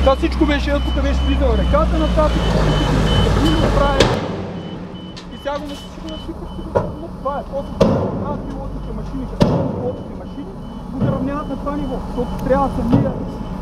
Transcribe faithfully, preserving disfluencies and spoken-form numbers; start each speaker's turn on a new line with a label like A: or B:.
A: Това всичко беше, тук беше влизала реката нататък, тук прави. И сега го си го насипаш, но това е. После правят пилотните машини, като пилотните машини, го заравняват на това ниво, защото трябва самия